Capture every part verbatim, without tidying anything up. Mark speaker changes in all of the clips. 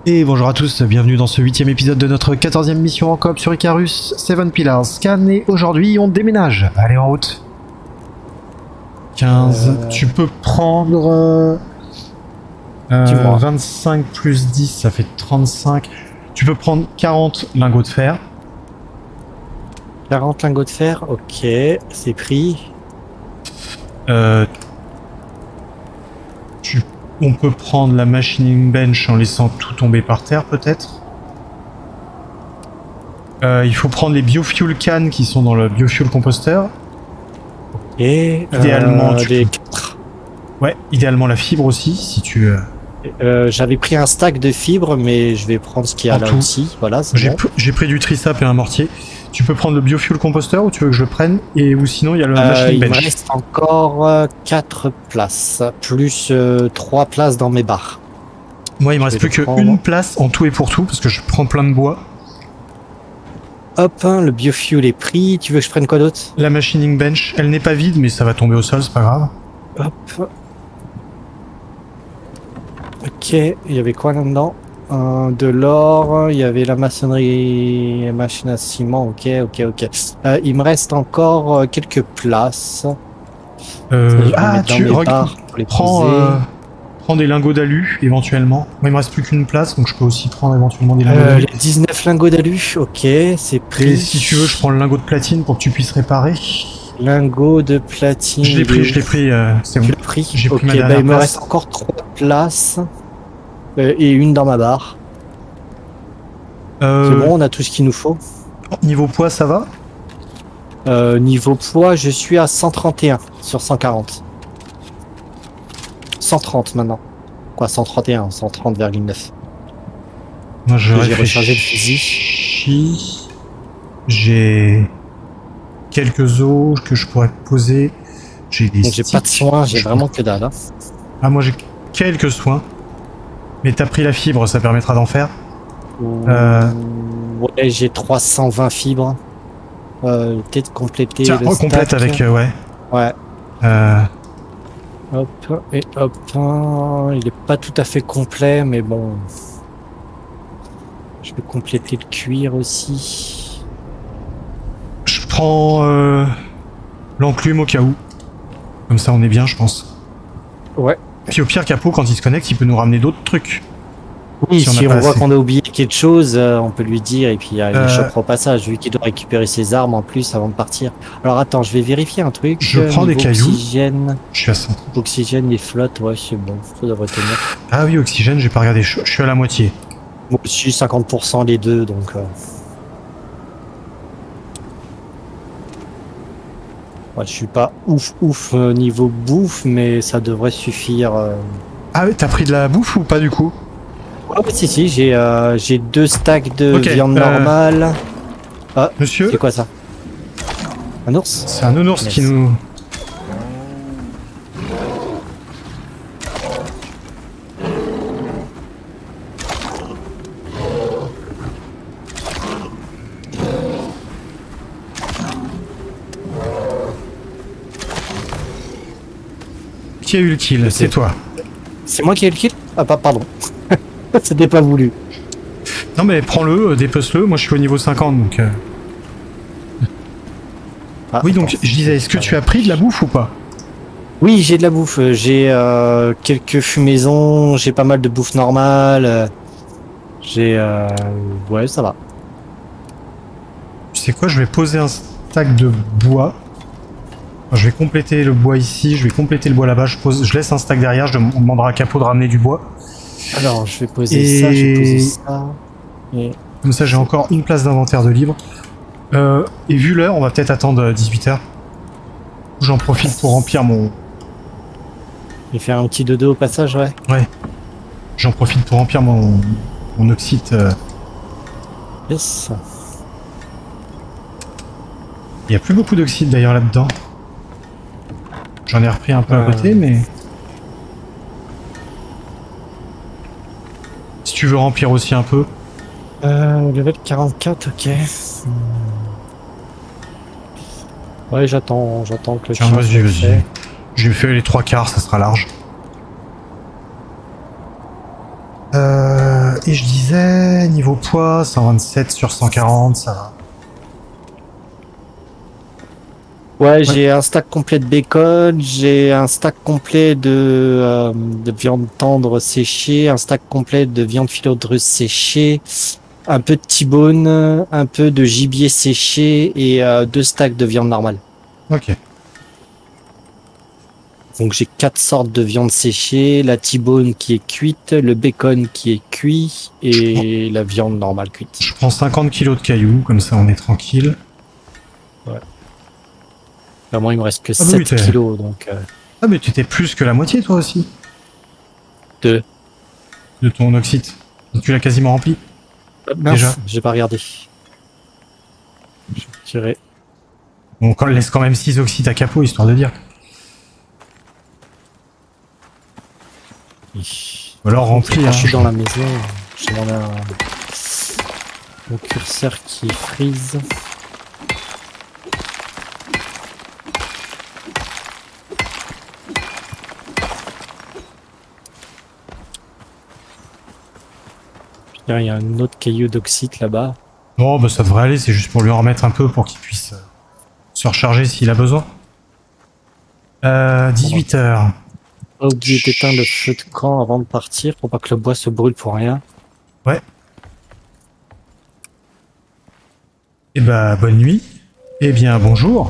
Speaker 1: Et bonjour à tous, bienvenue dans ce huitième épisode de notre quatorzième mission en coop sur Icarus, Seven Pillars Scan, et aujourd'hui on déménage. Allez, en route. quinze, euh... tu peux prendre euh, euh, vingt-cinq plus dix, ça fait trente-cinq. Tu peux prendre quarante lingots de fer.
Speaker 2: quarante lingots de fer, ok, c'est pris.
Speaker 1: Euh, tu, on peut prendre la machining bench en laissant tout tomber par terre, peut-être. Euh, il faut prendre les biofuel cans qui sont dans le biofuel composteur.
Speaker 2: Et
Speaker 1: idéalement,
Speaker 2: euh,
Speaker 1: tu
Speaker 2: les...
Speaker 1: peux... ouais, idéalement la fibre aussi, si tu. Euh...
Speaker 2: Euh, J'avais pris un stack de fibres, mais je vais prendre ce qu'il y a en là tout. Aussi. Voilà, j'ai
Speaker 1: bon. pris du trisap et un mortier. Tu peux prendre le biofuel composteur ou tu veux que je le prenne, et ou sinon il y a le
Speaker 2: euh,
Speaker 1: machine bench.
Speaker 2: Il me reste encore euh, quatre places, plus euh, trois places dans mes barres.
Speaker 1: Moi il me reste plus qu'une place en tout et pour tout, parce que je prends plein de bois.
Speaker 2: Hop, hein, le biofuel est pris. Tu veux que je prenne quoi d'autre?
Speaker 1: La machining bench, elle n'est pas vide, mais ça va tomber au sol, c'est pas grave.
Speaker 2: Hop. Ok, il y avait quoi là-dedans? euh, De l'or, il y avait la maçonnerie, la machine à ciment, ok, ok, ok. Euh, il me reste encore euh, quelques places.
Speaker 1: Euh, ah, tu regardes, prends, euh, prends des lingots d'alu, éventuellement. Moi, il me reste plus qu'une place, donc je peux aussi prendre éventuellement des lingots
Speaker 2: euh,
Speaker 1: d'alu.
Speaker 2: Les dix-neuf lingots d'alu, ok, c'est pris.
Speaker 1: Et si tu veux, je prends le lingot de platine pour que tu puisses réparer.
Speaker 2: Lingot de platine.
Speaker 1: Je l'ai pris, je l'ai pris, euh, c'est bon.
Speaker 2: Pris.
Speaker 1: J'ai
Speaker 2: okay,
Speaker 1: pris ma
Speaker 2: bah,
Speaker 1: dernière
Speaker 2: il me
Speaker 1: place.
Speaker 2: reste encore trois places. Euh, et une dans ma barre.
Speaker 1: Euh...
Speaker 2: C'est bon, on a tout ce qu'il nous faut.
Speaker 1: Niveau poids, ça va?
Speaker 2: euh, Niveau poids, je suis à cent trente et un sur cent quarante. cent trente maintenant. Quoi, cent trente et un, cent trente virgule neuf.
Speaker 1: Moi, je
Speaker 2: J'ai rechargé le fusil.
Speaker 1: J'ai quelques os que je pourrais poser. J'ai des
Speaker 2: J'ai pas de soins, j'ai vraiment que dalle. Hein.
Speaker 1: Ah, moi j'ai quelques soins. Mais t'as pris la fibre, ça permettra d'en faire.
Speaker 2: Euh... Ouais, j'ai trois cent vingt fibres. Euh, Peut-être compléter.
Speaker 1: Tiens,
Speaker 2: le
Speaker 1: complète
Speaker 2: stack.
Speaker 1: avec, euh, ouais.
Speaker 2: Ouais.
Speaker 1: Euh...
Speaker 2: Hop, et hop. Hein. Il est pas tout à fait complet, mais bon. Je vais compléter le cuir aussi.
Speaker 1: Je prends euh, l'enclume au cas où. Comme ça, on est bien, je pense.
Speaker 2: Ouais.
Speaker 1: Puis au pire, Capot, quand il se connecte, il peut nous ramener d'autres trucs.
Speaker 2: Oui, si on, si on voit qu'on a oublié quelque chose, euh, on peut lui dire et puis euh, il euh... chopera au passage, vu qu'il doit récupérer ses armes en plus avant de partir. Alors attends, je vais vérifier un truc.
Speaker 1: Je prends des cailloux.
Speaker 2: Oxygène.
Speaker 1: Je suis à cent.
Speaker 2: Oxygène, il flotte, ouais, c'est bon, ça devrait tenir.
Speaker 1: Ah oui, oxygène, j'ai pas regardé, je, je suis à la moitié.
Speaker 2: Moi aussi, cinquante pour cent les deux, donc... Euh... Ouais, je suis pas ouf ouf euh, niveau bouffe, mais ça devrait suffire. Euh...
Speaker 1: Ah oui, t'as pris de la bouffe ou pas du coup?
Speaker 2: Oh, si, si, j'ai euh, j'ai deux stacks de okay, viande euh... normale. Ah,
Speaker 1: monsieur?
Speaker 2: C'est quoi ça? Un ours?
Speaker 1: C'est un nounours yes. qui nous... Qui a eu le kill? C'est toi.
Speaker 2: C'est moi qui ai eu le kill? Ah, pas, pardon. C'était pas voulu.
Speaker 1: Non mais prends-le, dépece-le, moi je suis au niveau cinquante donc... Euh... Ah, oui donc attends, je disais, est-ce que tu as pris de la bouffe ou pas?
Speaker 2: Oui, j'ai de la bouffe, j'ai euh, quelques fumaisons, j'ai pas mal de bouffe normale, j'ai... Euh... Ouais, ça va.
Speaker 1: Tu sais quoi, je vais poser un stack de bois. Je vais compléter le bois ici, je vais compléter le bois là-bas, je, pose, je laisse un stack derrière, je demanderai à Capot de ramener du bois.
Speaker 2: Alors, je vais poser et... ça, je vais poser ça. Et...
Speaker 1: Comme ça, j'ai encore une place d'inventaire de libre. Euh, et vu l'heure, on va peut-être attendre dix-huit heures. J'en profite pour remplir mon...
Speaker 2: Et faire un petit dodo au passage, ouais.
Speaker 1: Ouais. J'en profite pour remplir mon, mon oxyde. Euh...
Speaker 2: Yes.
Speaker 1: Il n'y a plus beaucoup d'oxyde d'ailleurs là-dedans. J'en ai repris un peu euh... à côté, mais... Si tu veux remplir aussi un peu.
Speaker 2: Euh, level quarante-quatre, ok. Ouais, j'attends, j'attends que le
Speaker 1: Tiens, vas-y, vas-y. J'ai fait les trois quarts, ça sera large. Euh... et je disais, niveau poids, cent vingt-sept sur cent quarante, ça va.
Speaker 2: Ouais, j'ai un stack complet de bacon, j'ai un stack complet de, euh, de viande tendre séchée, un stack complet de viande filandreuse séchée, un peu de T-bone, un peu de gibier séché et euh, deux stacks de viande normale.
Speaker 1: Ok.
Speaker 2: Donc j'ai quatre sortes de viande séchée, la T-bone qui est cuite, le bacon qui est cuit et la viande normale cuite.
Speaker 1: Je prends cinquante kilos de cailloux, comme ça on est tranquille.
Speaker 2: Ouais. Bah, moi il me reste que
Speaker 1: Ah bah oui,
Speaker 2: sept kilos donc... Euh...
Speaker 1: Ah mais tu étais plus que la moitié toi aussi.
Speaker 2: De...
Speaker 1: De ton oxyde. Tu l'as quasiment rempli.
Speaker 2: Euh, mince,
Speaker 1: déjà.
Speaker 2: j'ai pas regardé. Je dirais...
Speaker 1: On laisse quand même six oxydes à capot, histoire de dire. Ou alors rempli.
Speaker 2: Quand
Speaker 1: hein,
Speaker 2: je suis
Speaker 1: je...
Speaker 2: dans la maison, j'ai mon, un... mon curseur qui freeze. Il y a un autre caillou d'oxyde là-bas.
Speaker 1: Non, bah ça devrait aller, c'est juste pour lui en remettre un peu pour qu'il puisse euh, se recharger s'il a besoin. Euh, dix-huit heures.
Speaker 2: Pas oublier d'éteindre le feu de camp avant de partir pour pas que le bois se brûle pour rien.
Speaker 1: Ouais. Et bah bonne nuit. Eh bien bonjour.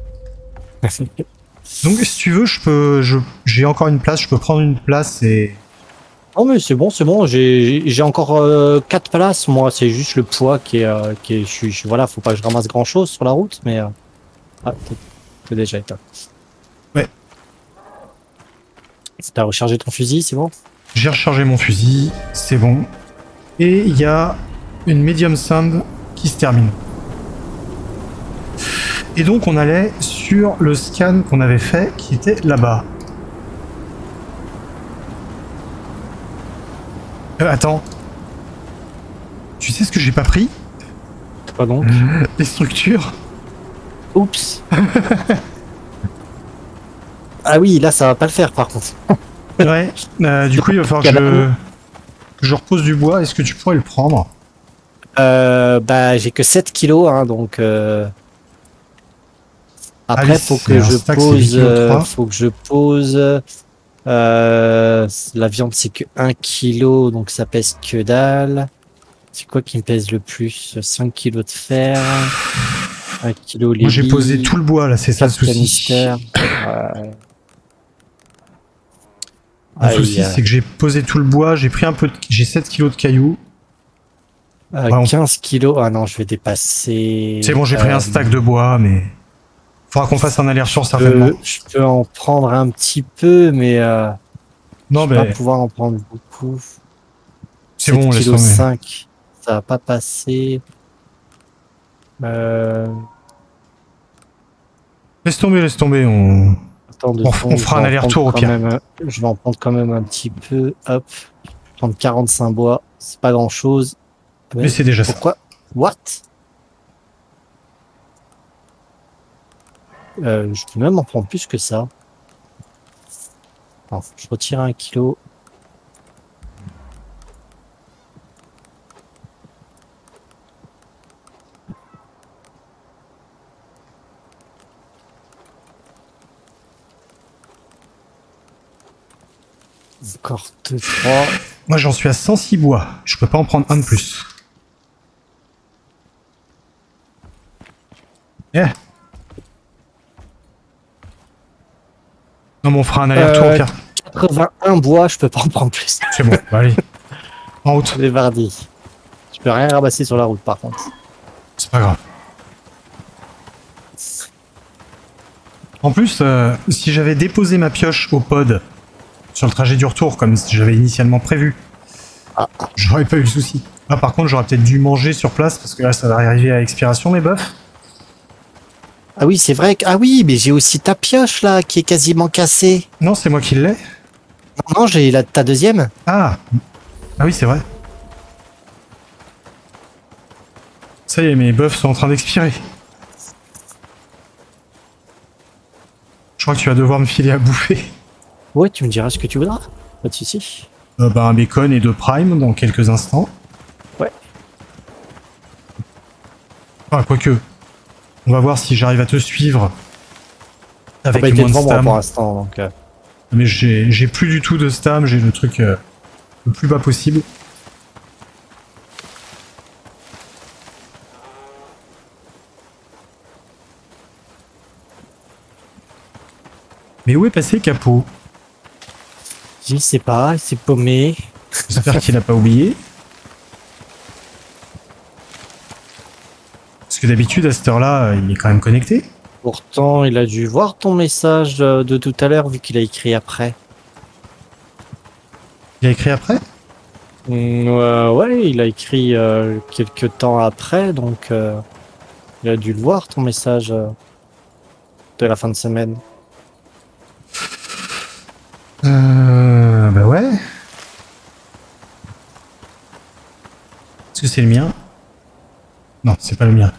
Speaker 1: Donc si tu veux, je peux, je, j'ai encore une place, je peux prendre une place et...
Speaker 2: Oh mais c'est bon, c'est bon, j'ai j'ai encore euh, quatre places, moi, c'est juste le poids qui est... Euh, qui est je, suis- je- voilà, faut pas que je ramasse grand chose sur la route, mais... Euh... Ah, t'es- t'es déjà éteint.
Speaker 1: Ouais.
Speaker 2: T'as rechargé ton fusil, c'est bon?
Speaker 1: J'ai rechargé mon fusil, c'est bon. Et il y a une medium sound qui se termine. Et donc on allait sur le scan qu'on avait fait qui était là-bas. Euh, attends. Tu sais ce que j'ai pas pris?
Speaker 2: Pas donc.
Speaker 1: Les structures.
Speaker 2: Oups. Ah oui, là ça va pas le faire par contre.
Speaker 1: Ouais. Euh, du coup il va falloir que je, que je repose du bois. Est-ce que tu pourrais le prendre?
Speaker 2: Euh, bah j'ai que sept kilos, hein, donc... Euh... Après,
Speaker 1: Allez,
Speaker 2: faut
Speaker 1: c'est
Speaker 2: que
Speaker 1: un
Speaker 2: je
Speaker 1: stack, c'est huit
Speaker 2: pose...
Speaker 1: kilos
Speaker 2: euh,
Speaker 1: trois.
Speaker 2: faut que je pose... Euh, la viande c'est que un kilo, donc ça pèse que dalle. C'est quoi qui me pèse le plus? cinq kilos de fer, un kilo
Speaker 1: Moi j'ai
Speaker 2: Lily,
Speaker 1: posé tout le bois là, c'est ça le
Speaker 2: quatre
Speaker 1: souci.
Speaker 2: canistères. Ouais.
Speaker 1: Le
Speaker 2: Aïe,
Speaker 1: souci
Speaker 2: euh,
Speaker 1: c'est que j'ai posé tout le bois, j'ai pris un peu de... j'ai sept kilos de cailloux.
Speaker 2: euh,
Speaker 1: Ouais, on-
Speaker 2: quinze kilos. Ah non, je vais dépasser.
Speaker 1: C'est bon, j'ai pris
Speaker 2: Euh,
Speaker 1: un stack de bois, mais... Faudra qu'on fasse un aller-retour
Speaker 2: je
Speaker 1: certainement.
Speaker 2: peux, je peux en prendre un petit peu, mais euh,
Speaker 1: Non,
Speaker 2: je vais
Speaker 1: mais
Speaker 2: pas pouvoir en prendre beaucoup.
Speaker 1: c'est bon, laisse tomber.
Speaker 2: cinq, ça va pas passer. Euh,
Speaker 1: Laisse tomber, laisse tomber, on...
Speaker 2: attends deux
Speaker 1: On-
Speaker 2: secondes,
Speaker 1: on fera
Speaker 2: je
Speaker 1: un
Speaker 2: vais en
Speaker 1: aller-retour,
Speaker 2: prendre
Speaker 1: au
Speaker 2: quand
Speaker 1: pire.
Speaker 2: même un- Je vais en prendre quand même un petit peu. Hop, je vais prendre quarante-cinq bois, c'est pas grand chose.
Speaker 1: Mais c'est déjà ça.
Speaker 2: Pourquoi? What? Euh, je peux même en prendre plus que ça. Attends, je retire un kilo. Encore deux, trois.
Speaker 1: Moi j'en suis à cent six bois, je peux pas en prendre un de plus. Eh. Non mais on fera un aller-retour
Speaker 2: Euh,
Speaker 1: au pire.
Speaker 2: quatre-vingt-un bois, je peux pas en prendre plus.
Speaker 1: C'est bon, bah, allez. En route,
Speaker 2: C'est vardi. Je peux rien ramasser sur la route par contre.
Speaker 1: c'est pas grave. En plus, euh, si j'avais déposé ma pioche au pod sur le trajet du retour, comme j'avais initialement prévu,
Speaker 2: Ah.
Speaker 1: j'aurais pas eu le souci. Ah, par contre, j'aurais peut-être dû manger sur place, parce que là, ça va arriver à expiration, mes bœufs.
Speaker 2: Ah oui, c'est vrai que... Ah oui, mais j'ai aussi ta pioche là, qui est quasiment cassée.
Speaker 1: Non, c'est moi qui l'ai.
Speaker 2: Non, non, j'ai la... ta deuxième.
Speaker 1: Ah Ah oui, c'est vrai. Ça y est, mes bœufs sont en train d'expirer. Je crois que tu vas devoir me filer à bouffer.
Speaker 2: Ouais, tu me diras ce que tu voudras. Pas de soucis.
Speaker 1: Euh, bah, un bacon et deux prime dans quelques instants.
Speaker 2: Ouais.
Speaker 1: Enfin, quoique. On va voir si j'arrive à te suivre. Avec
Speaker 2: Bah, il était
Speaker 1: moins de
Speaker 2: devant moi
Speaker 1: stam.
Speaker 2: pour l'instant, donc. euh,
Speaker 1: Mais j'ai j'ai plus du tout de stam, j'ai le truc euh, le plus bas possible. Mais où est passé Capot?
Speaker 2: Je sais pas, il s'est paumé.
Speaker 1: J'espère qu'il n'a pas oublié. Parce que d'habitude, à cette heure-là, il est quand même connecté.
Speaker 2: Pourtant, il a dû voir ton message euh, de tout à l'heure, vu qu'il a écrit après.
Speaker 1: Il a écrit après?
Speaker 2: Mm, euh, ouais, il a écrit euh, quelques temps après, donc euh, il a dû le voir, ton message euh, de la fin de semaine.
Speaker 1: Euh... Bah ouais. Est-ce que c'est le mien? Non, c'est pas le mien.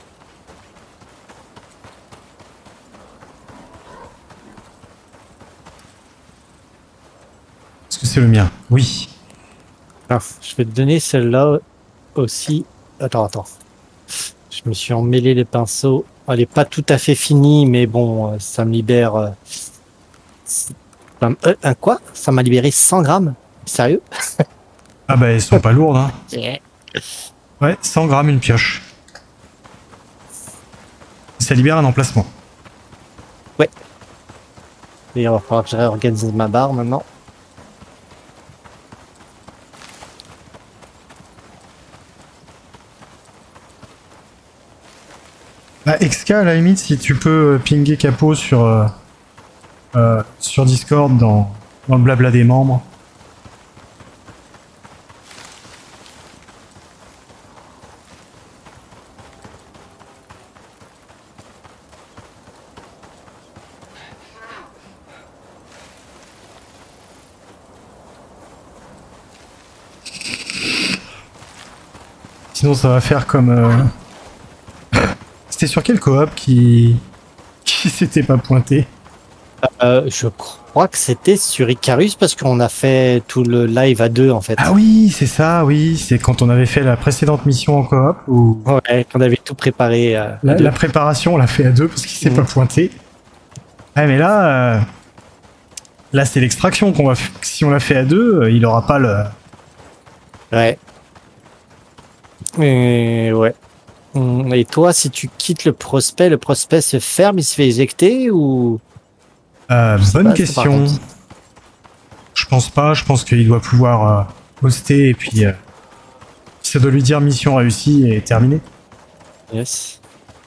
Speaker 1: Est-ce que c'est le mien? Oui.
Speaker 2: Ah, je vais te donner celle-là aussi. Attends, attends. Je me suis emmêlé les pinceaux. Elle est pas tout à fait finie, mais bon, euh, ça me libère... euh, ça me- euh, un quoi? Ça m'a libéré cent grammes? Sérieux?
Speaker 1: Ah bah elles sont pas lourdes, hein. Ouais, cent grammes une pioche. Ça libère un emplacement.
Speaker 2: Et il va falloir que je réorganise ma barre maintenant.
Speaker 1: Bah, X K, à la limite, si tu peux euh, pinguer Capot sur, euh, euh, sur Discord dans, dans le blabla des membres. Sinon, ça va faire comme... euh, C'était sur quel coop qui, qui s'était pas pointé?
Speaker 2: Euh, je crois que c'était sur Icarus parce qu'on a fait tout le live à deux en fait.
Speaker 1: Ah oui, c'est ça, oui. C'est quand on avait fait la précédente mission en coop où
Speaker 2: Ouais, qu'on avait tout préparé. euh, à
Speaker 1: la,
Speaker 2: deux.
Speaker 1: la préparation, on l'a fait à deux parce qu'il s'est
Speaker 2: Mhm.
Speaker 1: pas pointé. Ouais, mais là... euh, Là, c'est l'extraction qu'on va... f- Si on l'a fait à deux, euh, il aura pas le...
Speaker 2: Ouais. Et ouais. Hum, Et toi, si tu quittes le prospect, le prospect se ferme, il se fait éjecter ou...
Speaker 1: Euh,
Speaker 2: Je sais
Speaker 1: bonne
Speaker 2: pas, ça, par
Speaker 1: question.
Speaker 2: contre.
Speaker 1: Je pense pas, je pense qu'il doit pouvoir euh, hoster et puis euh, ça doit lui dire mission réussie et terminée.
Speaker 2: Yes.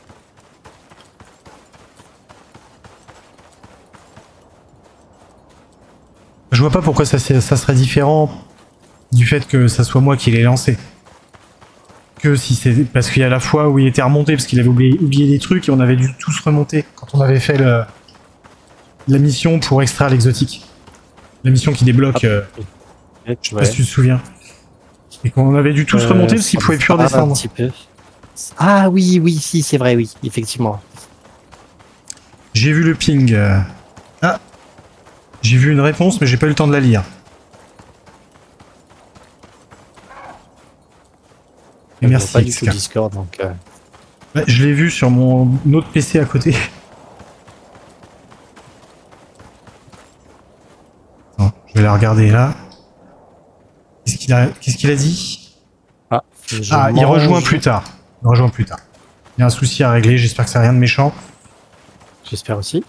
Speaker 1: Je vois pas pourquoi ça, c'est- ça serait différent du fait que ça soit moi qui l'ai lancé. Que si c'est parce qu'il y a la fois où il était remonté parce qu'il avait oublié, oublié des trucs et on avait dû tous remonter quand on avait fait le, la mission pour extraire l'exotique. La mission qui débloque, euh, je sais pas si tu te souviens. Et qu'on avait dû tous
Speaker 2: Euh,
Speaker 1: remonter parce qu'il
Speaker 2: ça
Speaker 1: pouvait
Speaker 2: me
Speaker 1: plus
Speaker 2: parle un
Speaker 1: redescendre.
Speaker 2: petit peu. Ah oui, oui, si, c'est vrai, oui, effectivement.
Speaker 1: J'ai vu le ping. euh. Ah, j'ai vu une réponse mais j'ai pas eu le temps de la lire. Et
Speaker 2: Je vois
Speaker 1: merci
Speaker 2: pas du tout
Speaker 1: X K.
Speaker 2: Discord, donc... euh,
Speaker 1: Ouais, je l'ai vu sur mon autre P C à côté. Attends, je vais la regarder là. Qu'est-ce qu'il a, qu'est-ce qu'il a dit?
Speaker 2: Ah, je
Speaker 1: Ah, il
Speaker 2: mange.
Speaker 1: rejoint plus tard. Il rejoint plus tard. Il y a un souci à régler, j'espère que c'est rien de méchant.
Speaker 2: J'espère aussi.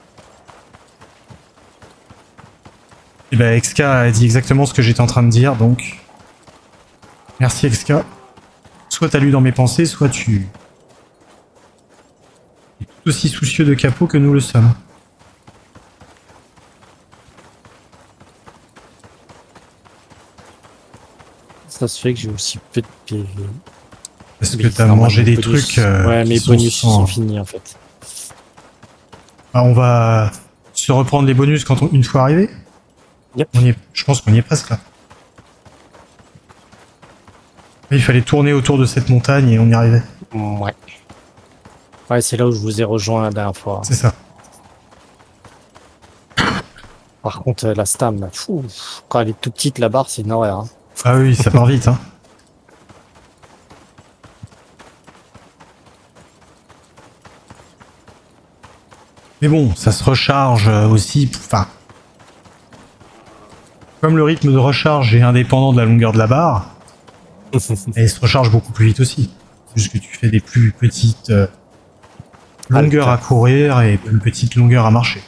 Speaker 1: Et ben X K a dit exactement ce que j'étais en train de dire, donc... Merci X K. Soit t'as lu dans mes pensées, soit tu... es tout aussi soucieux de Capot que nous le sommes.
Speaker 2: Ça se fait que j'ai aussi peu de P V.
Speaker 1: Parce que
Speaker 2: Oui,
Speaker 1: t'as
Speaker 2: c'est normal,
Speaker 1: mangé
Speaker 2: mes
Speaker 1: des
Speaker 2: bonus-
Speaker 1: trucs... euh,
Speaker 2: ouais,
Speaker 1: qui
Speaker 2: mes
Speaker 1: sont
Speaker 2: bonus
Speaker 1: sans-
Speaker 2: sont finis en fait.
Speaker 1: Ah, on va se reprendre les bonus quand on, une fois arrivé.
Speaker 2: Yep.
Speaker 1: On y est, je pense qu'on y est presque là. Il fallait tourner autour de cette montagne et on y arrivait.
Speaker 2: Ouais. Ouais, c'est là où je vous ai rejoint la dernière fois.
Speaker 1: C'est ça.
Speaker 2: Par contre, la stam, là, fou, quand elle est toute petite, la barre, c'est une horreur. Hein.
Speaker 1: Ah oui, ça part vite, hein. Mais bon, ça se recharge aussi, enfin... Comme le rythme de recharge est indépendant de la longueur de la barre, elle se recharge beaucoup plus vite aussi. Juste que tu fais des plus petites euh, longueurs à courir et plus petites longueurs à marcher.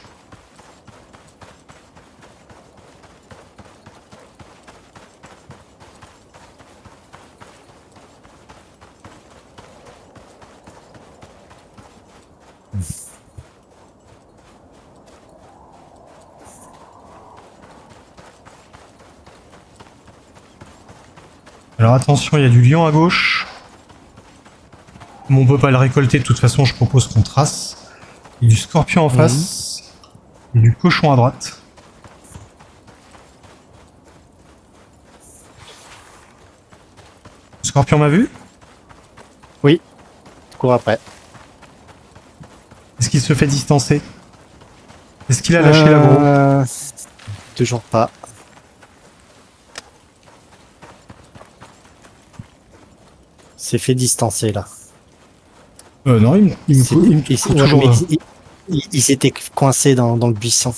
Speaker 1: Alors attention, il y a du lion à gauche. Comme on peut pas le récolter, de toute façon, je propose qu'on trace. Il y a du scorpion en face. Mmh. Et du cochon à droite. Le scorpion m'a vu?
Speaker 2: Oui. Je cours après.
Speaker 1: Est-ce qu'il se fait distancer? Est-ce qu'il a lâché
Speaker 2: euh...
Speaker 1: l'agro?
Speaker 2: Toujours pas. C'est fait distancer là.
Speaker 1: Euh, non, il, me, il, me, il, me, il, me toujours,
Speaker 2: ouais, il, il, il s'était coincé dans, dans le buisson.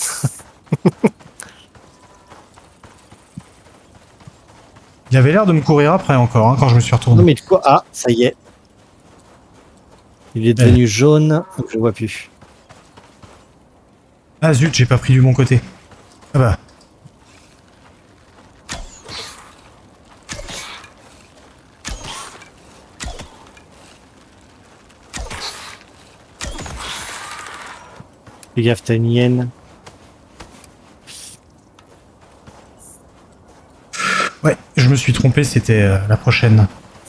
Speaker 1: Il avait l'air de me courir après encore hein, quand je me suis retourné.
Speaker 2: Non mais de quoi? Ah, ça y est. Il est devenu ouais. jaune, je vois plus.
Speaker 1: Ah zut, j'ai pas pris du bon côté. Ah bah.
Speaker 2: Fais gaffe, t'as une hyène.
Speaker 1: Ouais, je me suis trompé, c'était euh, la prochaine.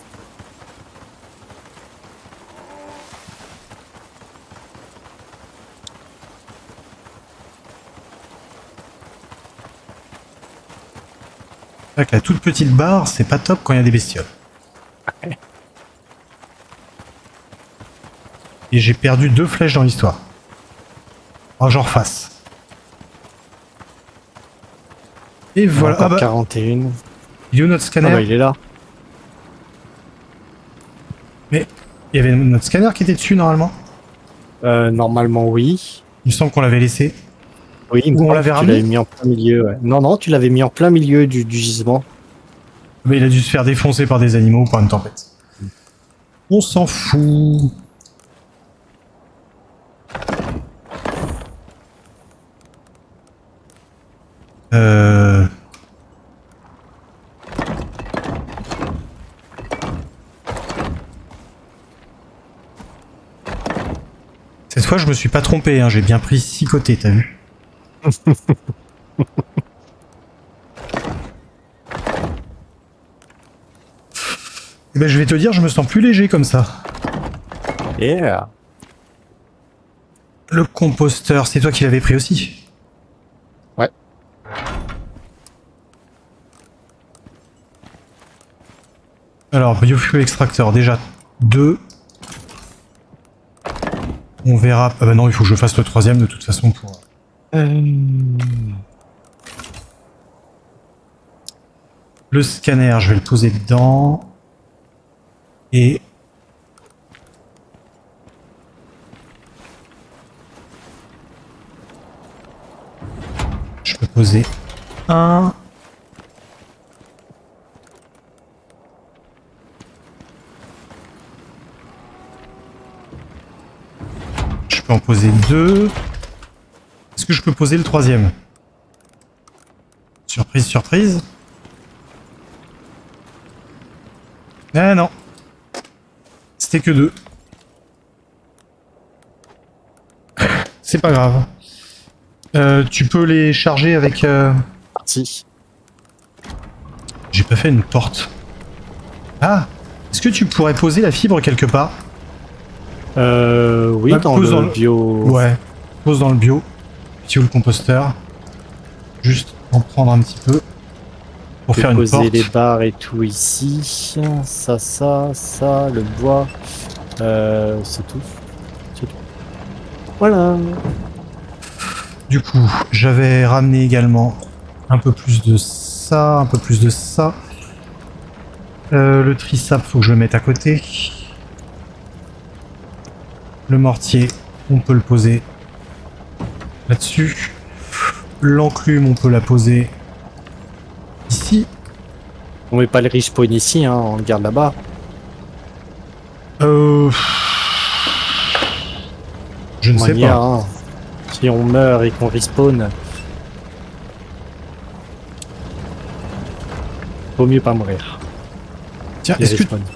Speaker 1: C'est vrai que la toute petite barre, c'est pas top quand il y a des bestioles. Et j'ai perdu deux flèches dans l'histoire. Oh, j'en refasse. Et voilà.
Speaker 2: Ah bah, quarante et un.
Speaker 1: Il est où notre scanner?
Speaker 2: Ah bah, il est là.
Speaker 1: Mais il y avait notre scanner qui était dessus normalement.
Speaker 2: Euh, normalement oui.
Speaker 1: Il me semble qu'on l'avait laissé.
Speaker 2: Oui,
Speaker 1: ou on l'avait ramené.
Speaker 2: Tu l'avais mis en plein milieu. Ouais. Non, non, tu l'avais mis en plein milieu du, du gisement.
Speaker 1: Mais il a dû se faire défoncer par des animaux ou par une tempête. On s'en fout. Euh... Cette fois, je me suis pas trompé, hein, j'ai bien pris six côtés, t'as vu? Eh ben, je vais te dire, je me sens plus léger comme ça.
Speaker 2: Yeah.
Speaker 1: Le composteur, c'est toi qui l'avais pris aussi?
Speaker 2: Ouais.
Speaker 1: Alors, biofuel extracteur, déjà deux. On verra. Ah bah non, il faut que je fasse le troisième de toute façon pour.
Speaker 2: Euh...
Speaker 1: Le scanner, je vais le poser dedans. Et. Je peux poser un. Je peux en poser deux. Est-ce que je peux poser le troisième? Surprise, surprise. Ah non. C'était que deux. C'est pas grave. Euh, tu peux les charger avec... Euh...
Speaker 2: Si.
Speaker 1: J'ai pas fait une porte. Ah. Est-ce que tu pourrais poser la fibre quelque part?
Speaker 2: Euh... Oui,
Speaker 1: ah,
Speaker 2: dans le dans bio...
Speaker 1: Ouais. Pose dans le bio. Puis ou le composteur. Juste en prendre un petit peu. Pour faire une porte.
Speaker 2: Poser les barres et tout ici. Ça, ça, ça, le bois. Euh... C'est tout. C'est tout. Voilà.
Speaker 1: Du coup, j'avais ramené également un peu plus de ça, un peu plus de ça. Euh, le trisap, faut que je le mette à côté. Le mortier, on peut le poser là-dessus. L'enclume, on peut la poser ici.
Speaker 2: On met pas le respawn ici, hein, on le garde là-bas.
Speaker 1: Euh... Je ne sais
Speaker 2: Manière,
Speaker 1: pas.
Speaker 2: hein. Si on meurt et qu'on respawn, vaut mieux pas mourir.
Speaker 1: Tiens,
Speaker 2: Et
Speaker 1: est-ce que,
Speaker 2: respawn.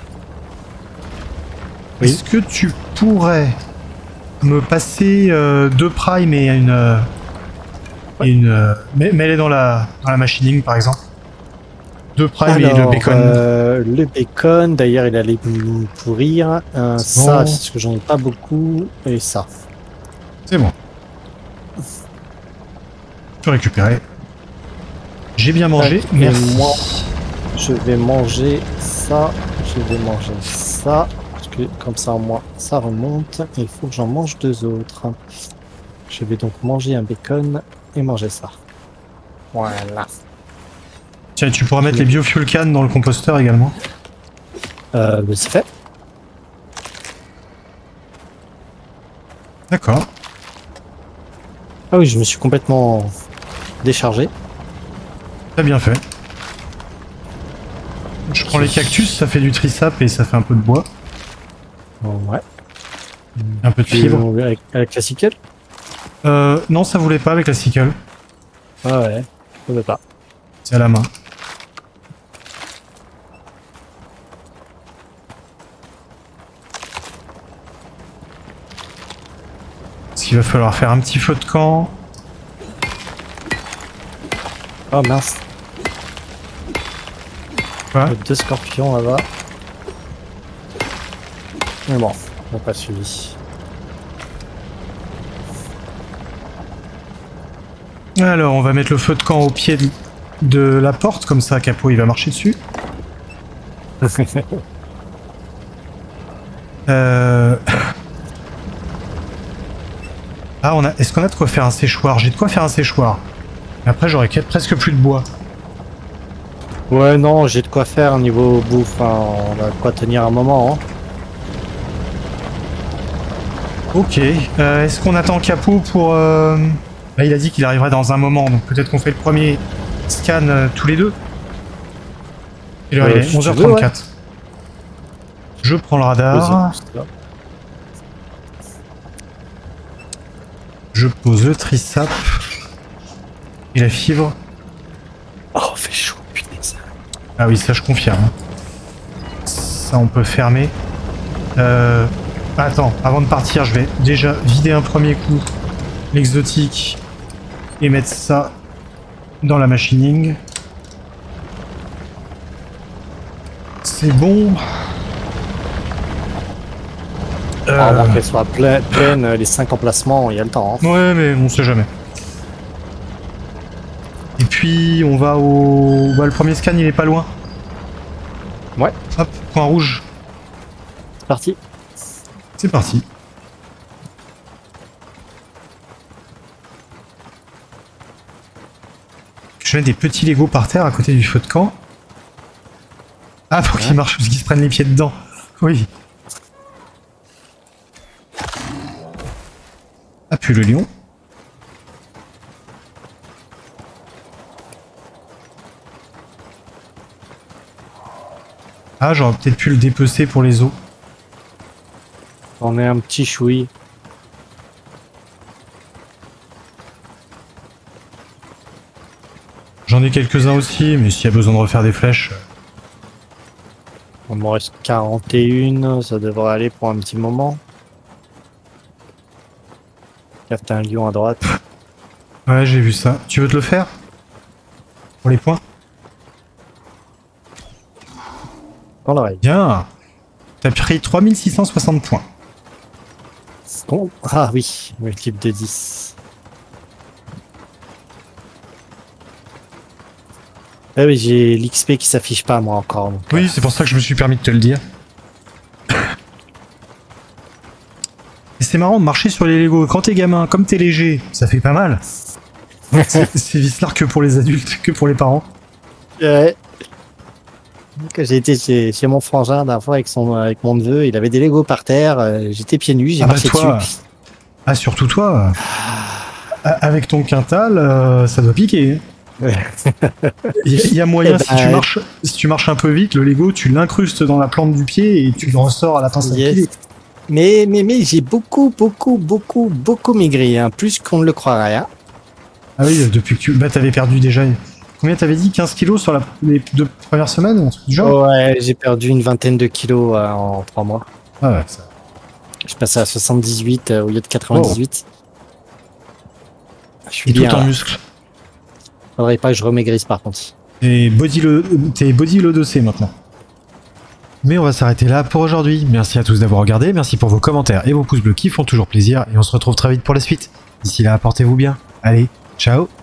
Speaker 2: Oui.
Speaker 1: est-ce que tu pourrais me passer euh, deux primes et une... euh, et une euh, mets- mets-les dans la, dans la machining par exemple. Deux primes et le
Speaker 2: Alors,
Speaker 1: bacon.
Speaker 2: euh, le bacon, d'ailleurs, il allait me pourrir. Euh,
Speaker 1: C'est
Speaker 2: ça,
Speaker 1: bon.
Speaker 2: parce que j'en ai pas beaucoup. Et ça.
Speaker 1: C'est bon. Je peux récupérer. J'ai bien mangé,
Speaker 2: Et
Speaker 1: merci.
Speaker 2: moi, je vais manger ça. Je vais manger ça. Parce que comme ça, moi, ça remonte. Et il faut que j'en mange deux autres. Je vais donc manger un bacon et manger ça. Voilà.
Speaker 1: Tiens, tu pourras mettre les biofuel cans dans le composteur également.
Speaker 2: Euh, c'est fait.
Speaker 1: D'accord.
Speaker 2: Ah oui, je me suis complètement déchargé.
Speaker 1: T'as bien fait. Je prends les cactus, ça fait du trisap et ça fait un peu de bois.
Speaker 2: Ouais.
Speaker 1: Un peu de
Speaker 2: Puis,
Speaker 1: fibre.
Speaker 2: euh, avec, avec la sickle.
Speaker 1: Euh, non, ça voulait pas avec la sickle.
Speaker 2: Ah ouais, je veux pas.
Speaker 1: C'est à la main. Parce qu'il va falloir faire un petit feu de camp.
Speaker 2: Oh mince.
Speaker 1: Quoi?
Speaker 2: Il y a deux scorpions là-bas. Mais bon, on n'a pas suivi.
Speaker 1: Alors, on va mettre le feu de camp au pied de, de la porte, comme ça Capo il va marcher dessus. Euh... Ah, on a... est-ce qu'on a de quoi faire un séchoir? J'ai de quoi faire un séchoir. Mais après, j'aurais presque plus de bois.
Speaker 2: Ouais, non, j'ai de quoi faire au niveau bouffe. Hein. On a de quoi tenir un moment. Hein.
Speaker 1: Ok. Euh, est-ce qu'on attend Capo pour... Euh... Bah, il a dit qu'il arriverait dans un moment, donc peut-être qu'on fait le premier scan euh, tous les deux. Et l'heure,
Speaker 2: Euh,
Speaker 1: il est
Speaker 2: si tu
Speaker 1: onze heures
Speaker 2: veux,
Speaker 1: trente-quatre. Je prends le radar.
Speaker 2: Vas-y.
Speaker 1: Je pose le trisap. Et la fibre.
Speaker 2: Oh, fait chaud, putain. Ça.
Speaker 1: Ah oui, ça je confirme. Ça on peut fermer. Euh... Attends, avant de partir, je vais déjà vider un premier coup l'exotique et mettre ça dans la machining. C'est bon. Euh...
Speaker 2: Avant qu'elle soit pleine, pleine, les cinq emplacements, il y a le temps. Hein.
Speaker 1: Ouais, mais on sait jamais. Et puis on va au... Bah, le premier scan il est pas loin.
Speaker 2: Ouais.
Speaker 1: Hop, point rouge.
Speaker 2: C'est parti.
Speaker 1: C'est parti. Je mets des petits Lego par terre à côté du feu de camp. Ah, pour qu'il marche, parce qu'ils se prennent les pieds dedans. Oui. Ah, puis le lion. Ah, j'aurais peut-être pu le dépecer pour les os.
Speaker 2: On est un petit chouï.
Speaker 1: J'en ai quelques-uns aussi, mais s'il y a besoin de refaire des flèches...
Speaker 2: On me reste quarante et un, ça devrait aller pour un petit moment. Là, t'as un lion à droite.
Speaker 1: Ouais, j'ai vu ça. Tu veux te le faire? Pour les points?
Speaker 2: Dans l'oreille.
Speaker 1: Bien. T'as pris trois mille six cent soixante points.
Speaker 2: Bon. Ah oui, multiple de dix. Ah oui, j'ai l'X P qui s'affiche pas moi encore. Donc,
Speaker 1: Oui,
Speaker 2: euh,
Speaker 1: c'est pour ça que je me suis permis de te le dire. Et c'est marrant de marcher sur les Lego. Quand t'es gamin, comme t'es léger, ça fait pas mal. C'est vicelard que pour les adultes, que pour les parents.
Speaker 2: Ouais. Quand j'ai été chez, chez mon frangin la dernière fois avec, son, avec mon neveu, il avait des Lego par terre, euh, j'étais pieds nus, j'ai
Speaker 1: Ah bah
Speaker 2: marché
Speaker 1: toi.
Speaker 2: dessus.
Speaker 1: Ah surtout toi. Avec ton quintal, euh, ça doit piquer.
Speaker 2: Ouais.
Speaker 1: Il y, y a moyen,
Speaker 2: Eh
Speaker 1: si,
Speaker 2: ben,
Speaker 1: tu marches, si tu marches un peu vite, le Lego, tu l'incrustes dans la plante du pied et tu le ressors à la pince à
Speaker 2: Yes.
Speaker 1: pied.
Speaker 2: Mais, mais, mais j'ai beaucoup, beaucoup, beaucoup, beaucoup maigri, hein, plus qu'on ne le croirait. Hein.
Speaker 1: Ah oui, depuis que tu bah, t'avais perdu déjà. Combien t'avais dit? quinze kilos sur la, les deux premières semaines, un truc du genre?
Speaker 2: Ouais, j'ai perdu une vingtaine de kilos euh, en trois mois.
Speaker 1: Ah ouais, ça.
Speaker 2: Je passais à soixante-dix-huit euh, au lieu de quatre-vingt-dix-huit. Je suis
Speaker 1: Et
Speaker 2: bien.
Speaker 1: tout en
Speaker 2: là.
Speaker 1: muscles.
Speaker 2: Faudrait pas que je remaigrisse par contre.
Speaker 1: T'es body, lo- t'es body lodossé maintenant. Mais on va s'arrêter là pour aujourd'hui. Merci à tous d'avoir regardé, merci pour vos commentaires et vos pouces bleus qui font toujours plaisir. Et on se retrouve très vite pour la suite. D'ici là, portez-vous bien. Allez, ciao!